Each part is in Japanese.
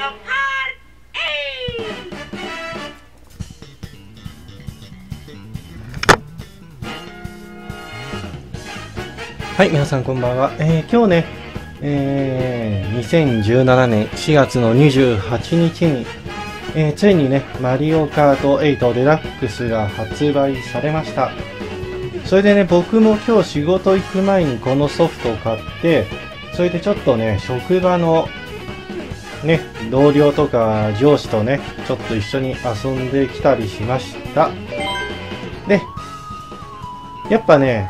はい、皆さんこんばんは。今日ね、2017年4月の28日に、ついにね、マリオカート8デラックスが発売されました。それでね、僕も今日仕事行く前にこのソフトを買って、それでちょっとね、職場のね、同僚とか上司とね、ちょっと一緒に遊んできたりしました。で、やっぱね、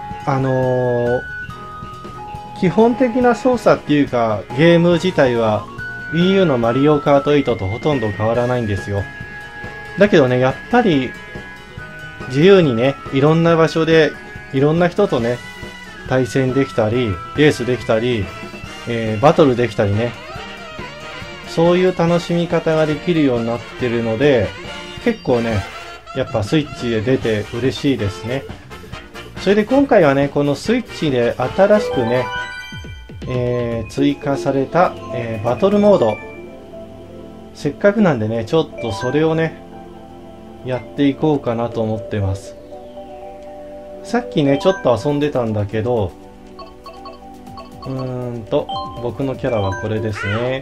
基本的な操作っていうか、ゲーム自体は Wii U のマリオカート8とほとんど変わらないんですよ。だけどね、やっぱり自由にね、いろんな場所でいろんな人とね、対戦できたり、レースできたり、バトルできたりね、そういう楽しみ方ができるようになってるので、結構ね、やっぱスイッチで出て嬉しいですね。それで今回はね、このスイッチで新しくね、追加された、バトルモード。せっかくなんでね、ちょっとそれをね、やっていこうかなと思ってます。さっきね、ちょっと遊んでたんだけど、僕のキャラはこれですね。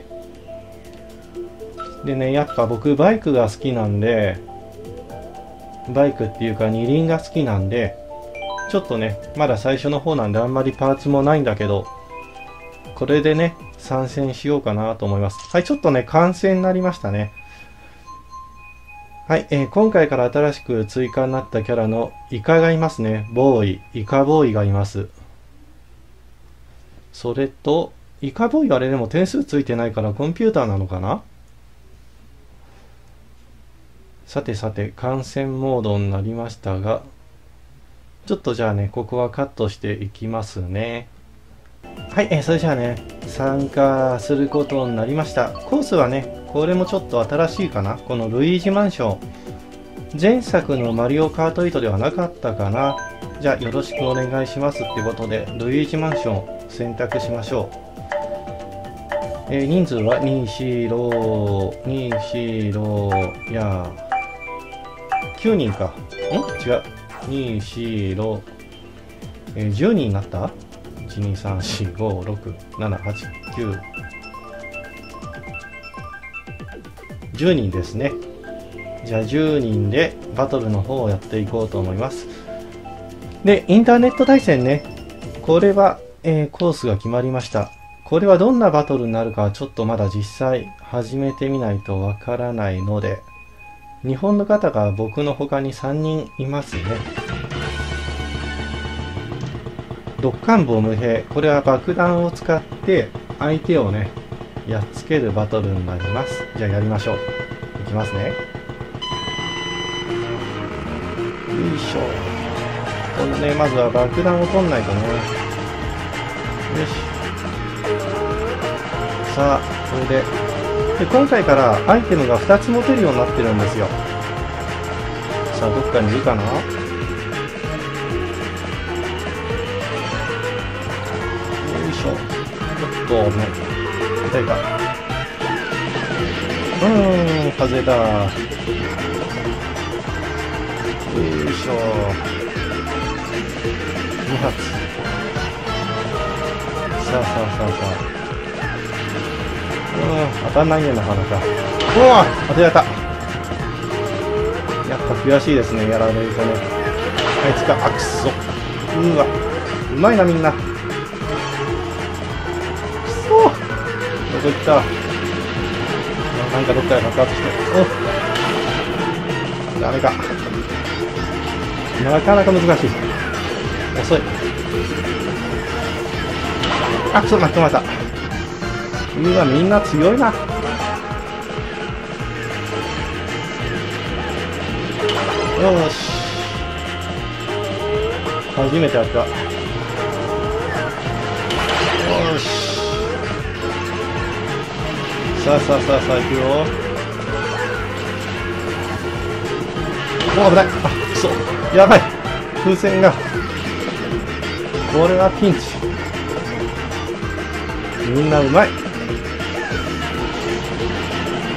でね、やっぱ僕バイクが好きなんで、バイクっていうか二輪が好きなんで、ちょっとね、まだ最初の方なんであんまりパーツもないんだけど、これでね、参戦しようかなと思います。はい、ちょっとね、完成になりましたね。はい、今回から新しく追加になったキャラのイカがいますね。ボーイ、イカボーイがいます。それと、イカボーイはあれでも点数ついてないからコンピューターなのかな？さてさて、観戦モードになりましたが、ちょっとじゃあね、ここはカットしていきますね。はい、それじゃあね、参加することになりました。コースはね、これもちょっと新しいかな。このルイージマンション。前作のマリオカート8ではなかったかな。じゃあよろしくお願いしますってことで、ルイージマンションを選択しましょう。人数は2、4、や9人か。違う。2、4、6、10人になった？ 1、2、3、4、5、6、7、8、9、10人ですね。じゃあ10人でバトルの方をやっていこうと思います。で、インターネット対戦ね。これは、コースが決まりました。これはどんなバトルになるかはちょっとまだ実際始めてみないとわからないので、日本の方が僕の他に3人いますね。ドッカンボ無兵。これは爆弾を使って相手をね、やっつけるバトルになります。じゃあやりましょう。いきますね。よいしょ。このね、まずは爆弾を取んないとね。よし。さあ、これで。今回からアイテムが2つ持てるようになってるんですよ。さあ、どっかにいるかな？よいしょ。ちょっとね、痛いか。外れた。よいしょ。2発。さあさあさあさあ。当たんないね、なかなか。うわ、当てられた。やっぱ悔しいですね、やられるとね。あいつか、あ、くそ。うわ、うまいな、みんな。くそ。どこ行った。なんかどっかで爆発して。お、ダメか。なかなか難しい。遅い。あ、くそ、巻き込まれた。うわ、みんな強いな。よし。初めてやった。よし。さあさあさあさあ、いくよ。お、危ない。あ、くそ。やばい。風船が。これはピンチ。みんなうまい。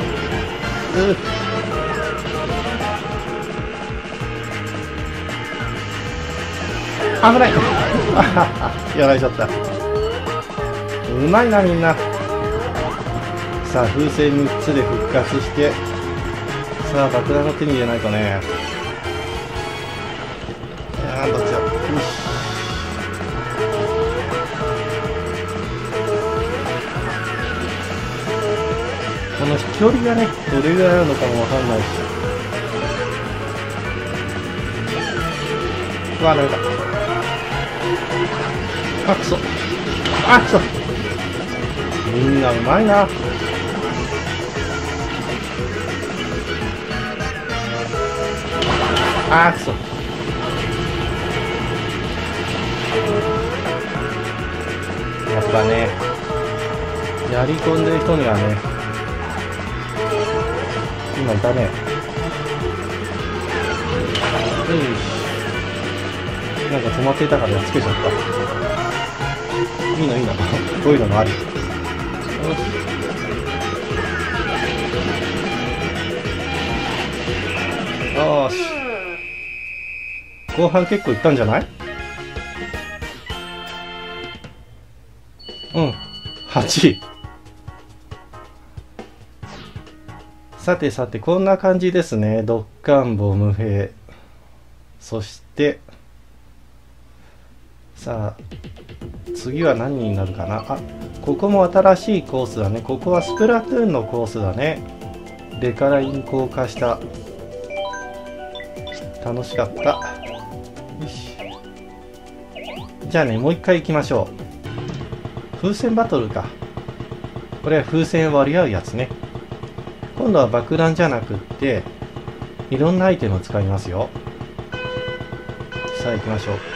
危ないやられちゃった。うまいなみんな。さあ風船3つで復活して、さあ爆弾の手に入れないとね。どっちだ。よし。この飛距離がねどれぐらいあるのかもわかんないし。うわダメだ。あくそ。あくそ。みんなうまいな。あくそ。やっぱねやり込んでる人にはね、今いたね。なんか止まっていたからやっつけちゃった。いいのいいのこういうのもある。よし、後半結構いったんじゃない？うん、8位。さてさて、こんな感じですね。ドッカンボム兵。そして、さあ、次は何になるかな。あ、ここも新しいコースだね。ここはスプラトゥーンのコースだね。デカライン硬化した。楽しかった。よし。じゃあね、もう一回行きましょう。風船バトルか。これは風船割り合うやつね。今度は爆弾じゃなくって、いろんなアイテムを使いますよ。さあ行きましょう。よ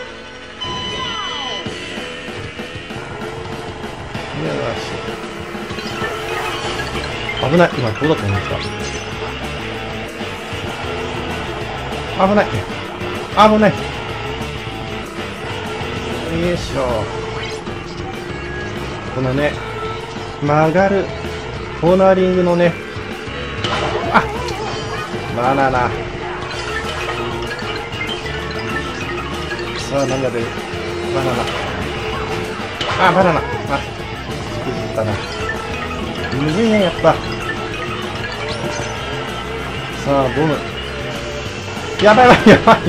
し。危ない。今こうだと思った。危ない。危ない。よいしょ。このね、曲がるコーナーリングのね、あ、バナナ。さあ何が出る？バナナ。あ、バナナ。あ、くじったな。むずいねやっぱ。さあボム。やばいやばいやばい。さ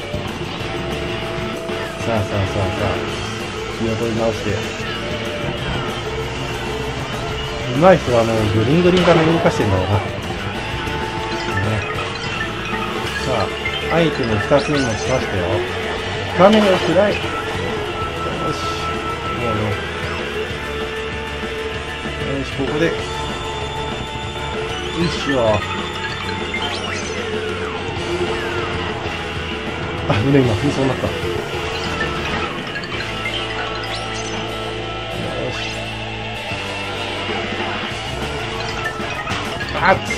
あさあさあさあ、気を取り直して。上手い人はもうグリングリンから動かしてんだろうな。ね、さあ、アイテム2つにもしましたよ。画面が暗い。よし。もうね。よし、ここで。よいしょ。あ、胸今、振りそうになった。あっくそ。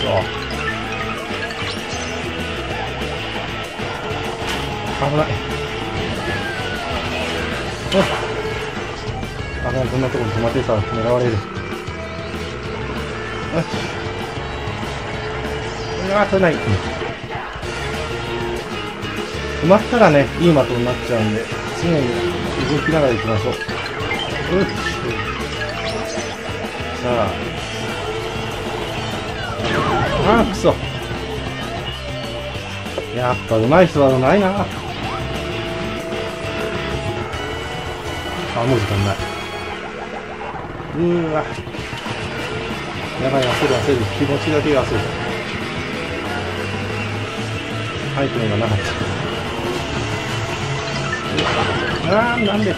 危ない。あかん、こんなところに止まってさ、狙われる。よし。うわ、取れない。止まったらね、いい的になっちゃうんで、常に動きながら行きましょう。よし。さあ。あーくそ。やっぱ上手い人は上手いな。あ、もう時間ない。わ。やばい、焦る焦る。気持ちだけが焦る。アイテムがなかった。あー、なんで。よ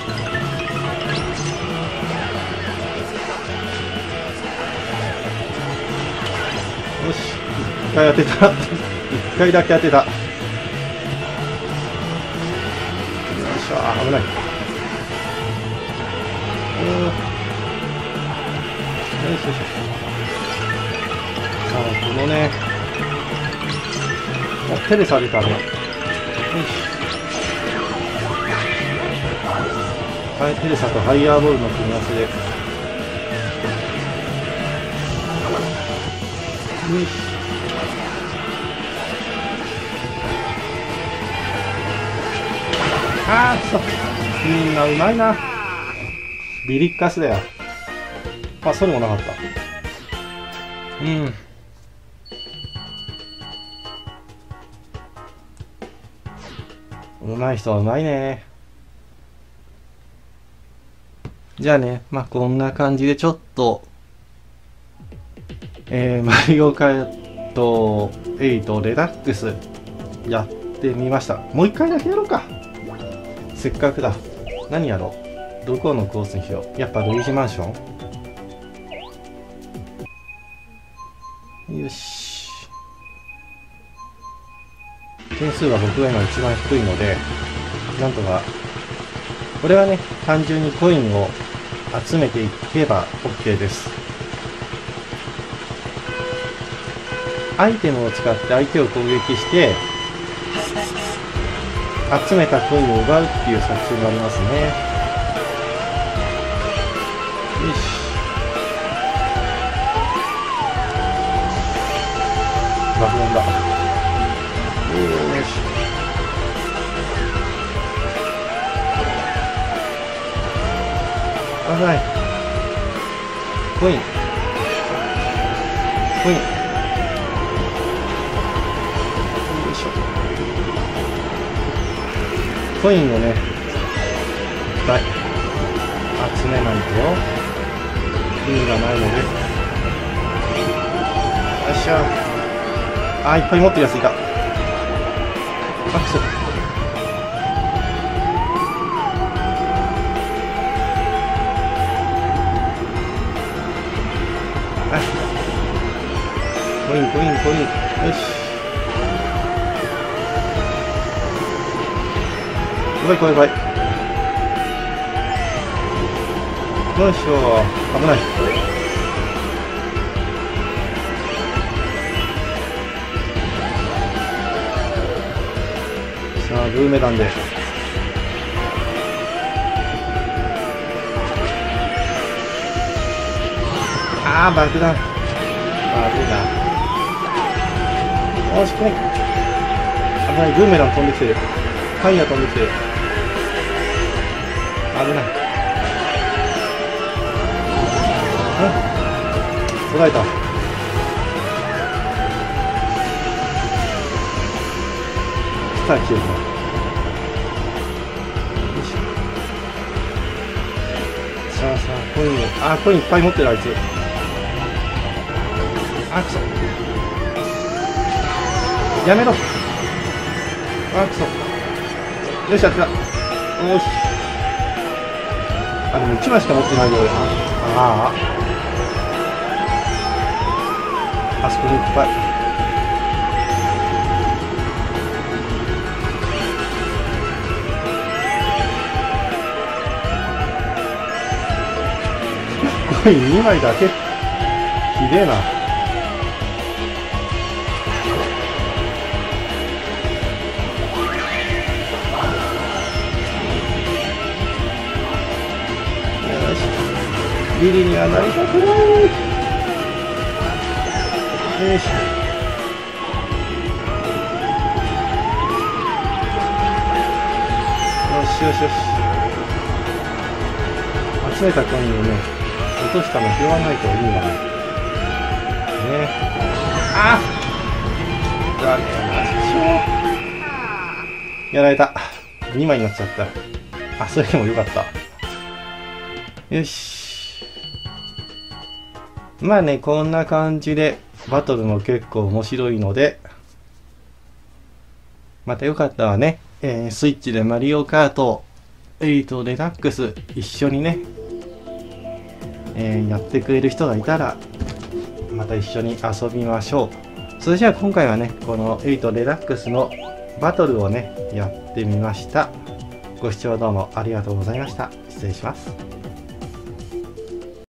し。1回当てた。1回だけ当てた。よいしょ、危ない。よいしょよいしょ。さあ、このね、手で下げたね。よし。はい、テレサとハイヤーボールの組み合わせで。よし。 あーっと、みんなうまいな。ビリッカスだよ。あ、それもなかった。うまい人はうまいね。じゃあね、まあこんな感じでちょっと、マリオカート8デラックスやってみました。もう一回だけやろうか。せっかくだ。何やろう。どこのコースにしよう。やっぱルイージマンション。よし。点数は僕が今一番低いので、なんとか、これはね、単純にコインを集めていけば OK です。アイテムを使って相手を攻撃して、集めたコインを奪うっていう作戦がありますね。よし。爆弾だ。よし。危ない。コイン。コイン。よいしょ。コインをね、いっぱい集めないと意味がないので。よっしゃ。あ、いっぱい持ってるやついた。あ、くそ。コインコインコイン。よし。怖い怖い怖い。よいしょ。危ない。さあブーメランで。ああ爆弾。危ない。よし、来い。危ない、ブーメラン飛んできてる。ファイヤー飛んできてる。危ない。捉えた。来た、消えた。よいしょ。さあさあ、コインを。あ、コインいっぱい持ってる、あいつ。あ、くそ。やめろ。あ、くそ。よし、やった。よし。あ、でも1枚しか持ってないよ、俺。ああ。あそこにいっぱい。コイン2枚だけ。ひでえな。ビリにはなりたくない。よいしょ。よしよしよし。集めたコインをね、落としたの拾わないと意味がない。ね。あっだねえな。やられた。2枚になっちゃった。あ、それでもよかった。よし。まあね、こんな感じでバトルも結構面白いので、またよかったらね、スイッチでマリオカート8デラックス一緒にね、やってくれる人がいたら、また一緒に遊びましょう。それじゃあ今回はね、この8デラックスのバトルをね、やってみました。ご視聴どうもありがとうございました。失礼します。